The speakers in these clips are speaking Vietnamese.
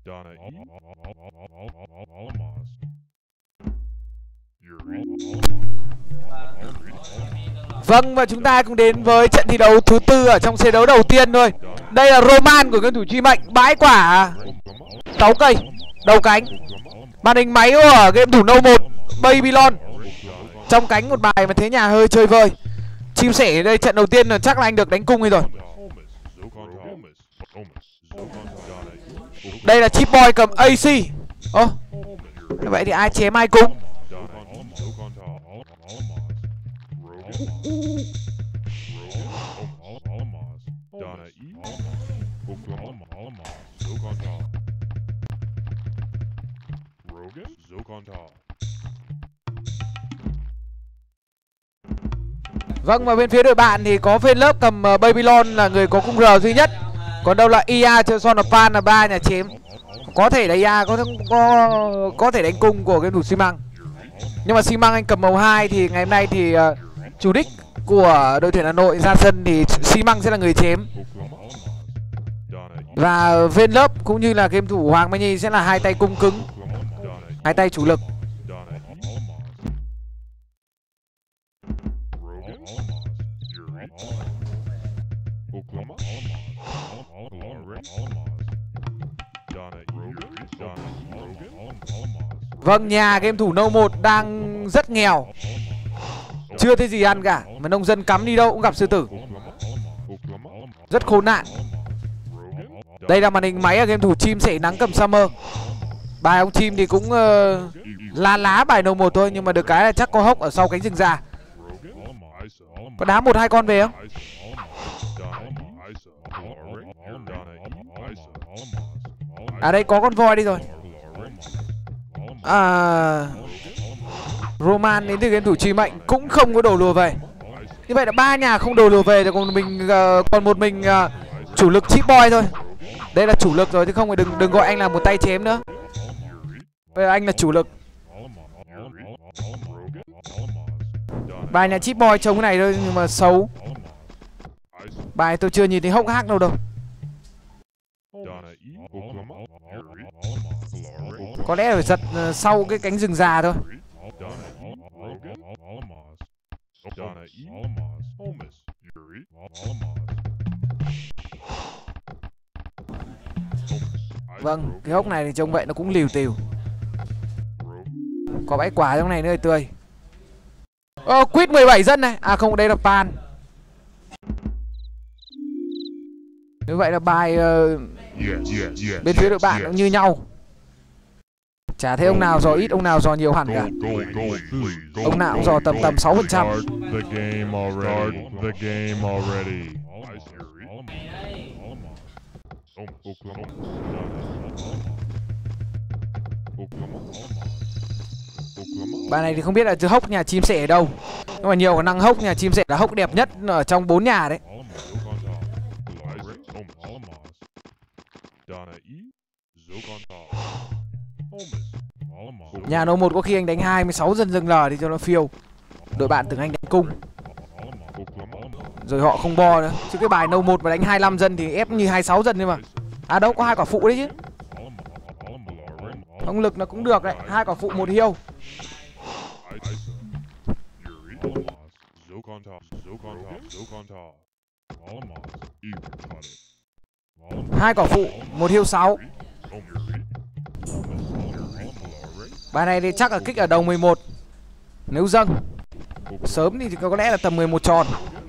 Vâng, và chúng ta cũng đến với trận thi đấu thứ tư ở trong set đấu đầu tiên thôi. Đây là Roman của game thủ Truy Mệnh, bãi quả 6 cây, đầu cánh. Màn hình máy của game thủ No 1 Babylon. Trong cánh một bài mà thế nhà hơi chơi vơi. Chim sẻ ở đây trận đầu tiên là chắc là anh được đánh cung ấy rồi. Đây là Chip Boy cầm AC. Ồ, vậy thì ai chém ai cung? Vâng, và bên phía đội bạn thì có Vên Lớp cầm Babylon là người có cung R duy nhất. Còn đâu là IA chơi Son of Pan là 3 nhà chém. Có thể là IA có thể đánh cung của game thủ xi măng. Nhưng mà xi măng anh cầm màu 2 thì ngày hôm nay thì chủ đích của đội tuyển Hà Nội ra sân thì xi măng sẽ là người chém. Và Vên Lớp cũng như là game thủ Hoàng Mai Nhi sẽ là hai tay cung cứng, hai tay chủ lực. Vâng, nhà game thủ No 1 đang rất nghèo, chưa thấy gì ăn cả, mà nông dân cắm đi đâu cũng gặp sư tử, rất khốn nạn. Đây là màn hình máy ở game thủ Chim Sẻ Nắng cầm Summer. Bài ông Chim thì cũng lá bài No 1 thôi, nhưng mà được cái là chắc có hốc ở sau cánh rừng già. Có đá 1-2 con về không? À đây có con voi đi rồi. Roman đến từ game thủ Truy Mệnh cũng không có đồ lùa về. Như vậy là 3 nhà không đồ lùa về, còn một mình chủ lực Chip Boy thôi. Đây là chủ lực rồi chứ không phải đừng gọi anh là một tay chém nữa. Bây giờ anh là chủ lực. 3 nhà Chip Boy chống cái này thôi nhưng mà xấu. Bài tôi chưa nhìn thấy hốc hác đâu đâu. Có lẽ phải giật sau cái cánh rừng già thôi. Vâng, cái hốc này thì trông vậy nó cũng liều tiều. Có bãi quả trong này nữa tươi. Quýt 17 dân này. À không, đây là Pan. Như vậy là bài bên phía đội bạn cũng như nhau. Chả thấy ông nào dò ít, ông nào dò nhiều hẳn cả. Ông nào cũng dò tầm 6%. Bài này thì không biết là hốc nhà Chim Sẻ ở đâu. Nhưng mà nhiều khả năng hốc nhà Chim Sẻ là hốc đẹp nhất ở trong 4 nhà đấy. Nhà No 1 có khi anh đánh 26 dân rừng lờ thì cho nó phiêu. Đội bạn tưởng anh đánh cung, rồi họ không bo nữa. Chứ cái bài No 1 mà đánh 25 dân thì ép như 26 dân thôi mà. À đâu, có 2 quả phụ đấy chứ. Ông lực nó cũng được đấy, 2 quả phụ 1 hiêu. 2 quả phụ 1 hiêu 6. Bài này thì chắc là kích ở đầu 11. Nếu dâng sớm thì có lẽ là tầm 11 tròn.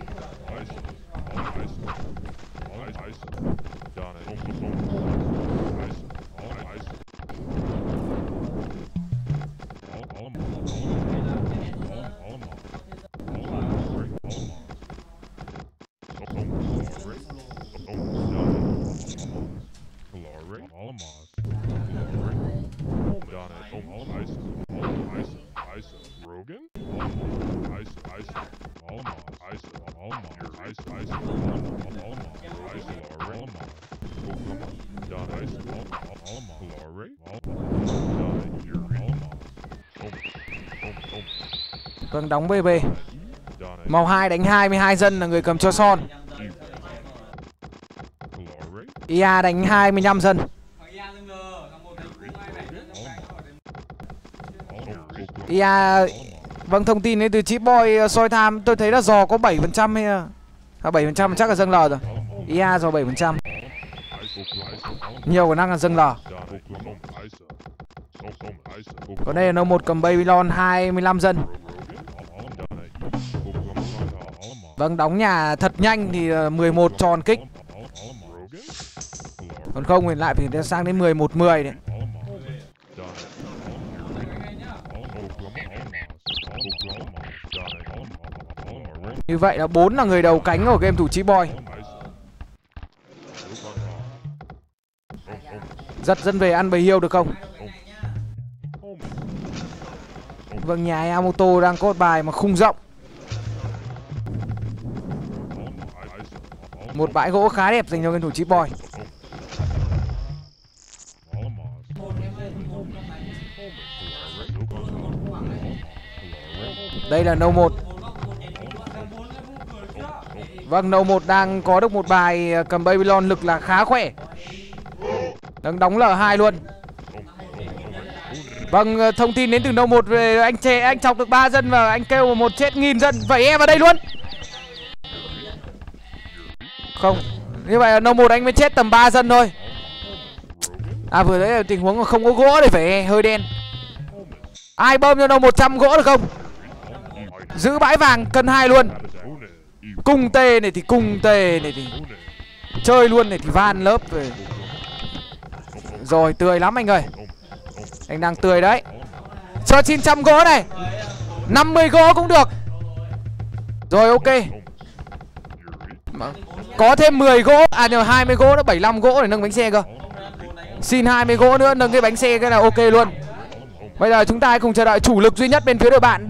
Vâng, đóng BB. Màu 2 đánh 22 dân là người cầm cho Son. IA đánh 25 dân. IA. Vâng, thông tin đến từ Chip Boy soi tham. Tôi thấy là giò có 7% hay là 7% chắc là dâng lò rồi. IA giò 7%. Nhiều khả năng là dâng lò. Còn đây là No 1 cầm Babylon 25 dân. Vâng, đóng nhà thật nhanh thì 11 tròn kích. Còn không thì lại phải sang đến 11-10 đấy. Như vậy là 4 là người đầu cánh của game thủ Chip Boy. Giật dân về ăn bầy hiêu được không? Vâng, nhà Yamamoto đang có một bài mà khung rộng. Một bãi gỗ khá đẹp dành cho game thủ Chip Boy. Đây là No 1. Vâng, No 1 đang có được một bài cầm Babylon lực là khá khỏe. Đang đóng L2 luôn. Vâng, thông tin đến từ No 1 về anh chọc được 3 dân và anh kêu một chết 1000 dân. Vậy em vào đây luôn. Không, như vậy là No 1 anh mới chết tầm 3 dân thôi. À, vừa đấy là tình huống mà không có gỗ để phải hơi đen. Ai bơm cho No 100 gỗ được không? Giữ bãi vàng cân 2 luôn. Cung tê này thì cung tê này thì chơi luôn này thì van lớp rồi. Rồi, tươi lắm anh ơi. Anh đang tươi đấy. Cho 900 gỗ này. 50 gỗ cũng được. Rồi, ok. Có thêm 10 gỗ. À nhờ 20 gỗ nữa, 75 gỗ để nâng bánh xe cơ. Xin 20 gỗ nữa nâng cái bánh xe cái là ok luôn. Bây giờ chúng ta hãy cùng chờ đợi chủ lực duy nhất bên phía đội bạn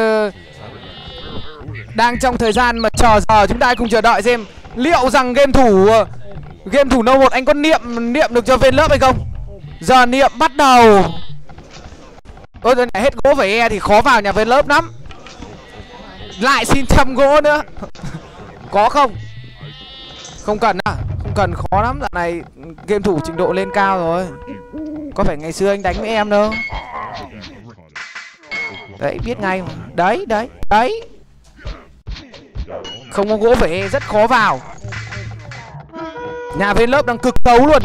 đang trong thời gian mà chờ giờ. Chúng ta hãy cùng chờ đợi xem liệu rằng game thủ No 1 anh có niệm được cho bên lớp hay không. Giờ niệm bắt đầu. Ôi rồi này, hết gỗ phải e thì khó vào nhà bên lớp lắm. Lại xin 100 gỗ nữa. Có không? Không cần à? Không cần, khó lắm. Dạo này game thủ trình độ lên cao rồi. Có phải ngày xưa anh đánh với em đâu. Đấy, biết ngay mà. Đấy, đấy, đấy. Không có gỗ phải rất khó vào. Nhà bên lớp đang cực tấu luôn.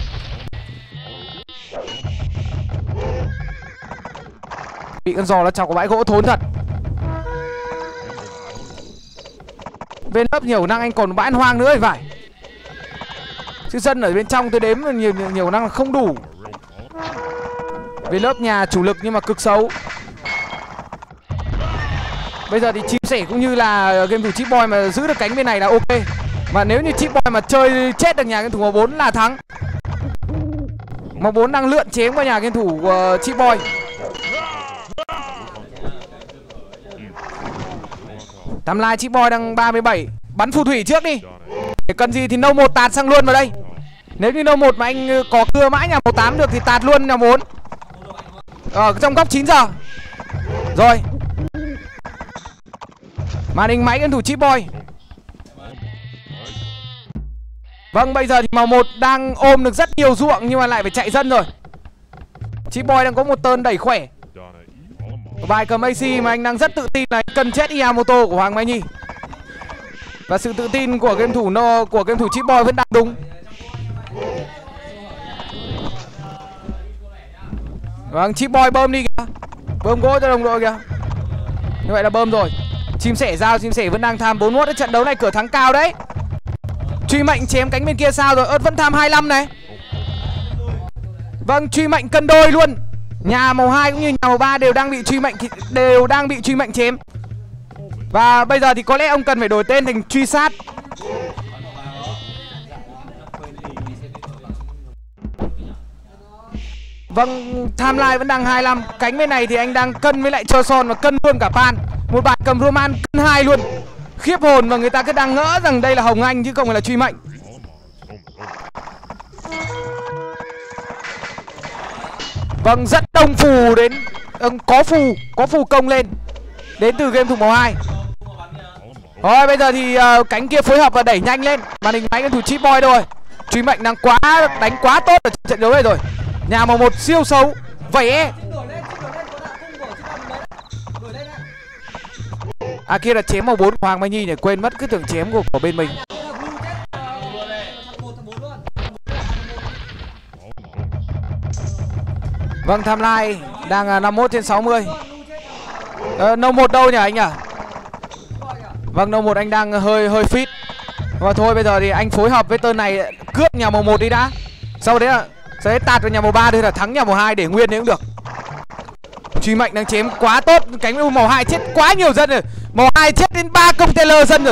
Bị con giò nó chọc vào bãi gỗ thốn thật. Bên lớp nhiều năng anh còn bãi hoang nữa thì phải. Chứ dân ở bên trong tôi đếm nhiều năng là không đủ. Bên lớp nhà chủ lực nhưng mà cực xấu. Bây giờ thì Chim Sẻ cũng như là game thủ Chip Boy mà giữ được cánh bên này là ok. Mà nếu như Chip Boy mà chơi chết được nhà game thủ M4 là thắng. M4 đang lượn chém qua nhà game thủ Chip Boy. Timeline Chip Boy đang 37. Bắn phù thủy trước đi. Để cần gì thì No 1 tạt sang luôn vào đây. Nếu như No 1 mà anh có cưa mãi nhà màu 8 được thì tạt luôn nhà 4. Ở trong góc 9 giờ. Rồi. Màn hình máy game thủ Chip Boy. Vâng, bây giờ thì màu 1 đang ôm được rất nhiều ruộng nhưng mà lại phải chạy dân rồi. Chip Boy đang có một turn đẩy khỏe. Bài cầm AC mà anh đang rất tự tin là anh cần chết Yamamoto của Hoàng Mai Nhi. Và sự tự tin của game thủ Chip Boy vẫn đang đúng. Vâng, Chip Boy bơm đi kìa. Bơm gỗ cho đồng đội kìa. Như vậy là bơm rồi. Chim Sẻ giao, Chim Sẻ vẫn đang tham 41. Trận đấu này cửa thắng cao đấy. Truy Mệnh chém cánh bên kia sao rồi? Ơt vẫn tham 25 này. Vâng, Truy Mệnh cân đôi luôn. Nhà màu 2 cũng như nhà màu 3 đều đang bị Truy Mệnh chém. Và bây giờ thì có lẽ ông cần phải đổi tên thành Truy Sát. Vâng, timeline vẫn đang 25. Cánh bên này thì anh đang cân với lại Chơ Son và cân luôn cả Pan. Một bài cầm Roman cân 2 luôn. Khiếp hồn, và người ta cứ đang ngỡ rằng đây là Hồng Anh chứ không phải là Truy Mệnh. Vâng, rất đông phù đến. Có phù công lên. Đến từ game thủ màu 2. Rồi bây giờ thì cánh kia phối hợp và đẩy nhanh lên. Màn hình máy game thủ Chip Boy rồi. Truy Mệnh đang đánh quá tốt ở trận đấu này rồi. Nhà màu 1 siêu xấu. Vậy À kia là chém màu 4 của Hoàng Mai Nhi nhỉ, quên mất cái tưởng chém của bên mình. Vâng, timeline đang 51/60. No 1 đâu nhỉ anh nhỉ? Vâng, No 1 anh đang hơi fit. Và thôi bây giờ thì anh phối hợp với tên này cướp nhà màu 1 đi đã. Sau đấy tạt vào nhà màu 3 đây là thắng nhà màu 2 để nguyên đấy cũng được. Truy Mạnh đang chém quá tốt, cánh màu 2 chết quá nhiều dân rồi. Màu 2 chết đến 3 container dân rồi.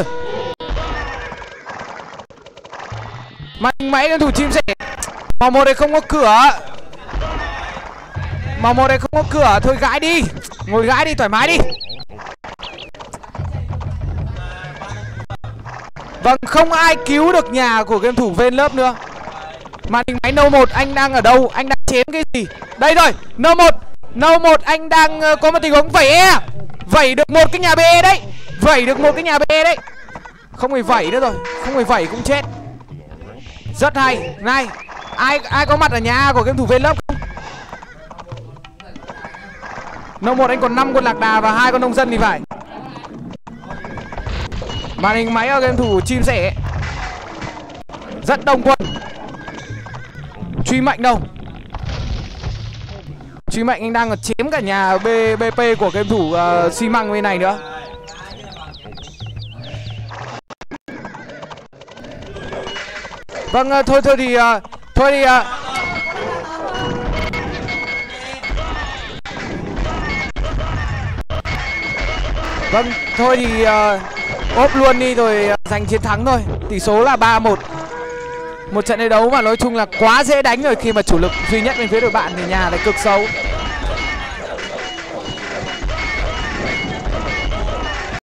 Mạnh mẽ lên thủ chim sẻ. Màu 1 này không có cửa. Màu 1 này không có cửa, thôi gãi đi. Ngồi gãi đi thoải mái đi. Vâng, không ai cứu được nhà của game thủ Ven Lớp nữa. Màn hình máy No 1 anh đang ở đâu? Anh đang chém cái gì? Đây rồi, No 1 anh đang có một tình huống vẩy e. Vẩy được một cái nhà BE đấy. Vẩy được một cái nhà BE đấy. Không phải vẩy nữa rồi, không phải vẩy cũng chết. Rất hay. Này, ai có mặt ở nhà của game thủ Ven Lớp không? No 1 anh còn 5 con lạc đà và 2 con nông dân thì phải. Màn hình máy ở game thủ chim sẻ. Rất đông quân. Truy Mạnh đâu? Truy Mạnh anh đang chém cả nhà BP của game thủ xi măng bên này nữa. Vâng, thôi thì vâng, thôi thì ốp luôn đi rồi giành chiến thắng thôi. Tỷ số là 3-1. Một trận đấu mà nói chung là quá dễ đánh rồi, khi mà chủ lực duy nhất bên phía đội bạn thì nhà lại cực xấu.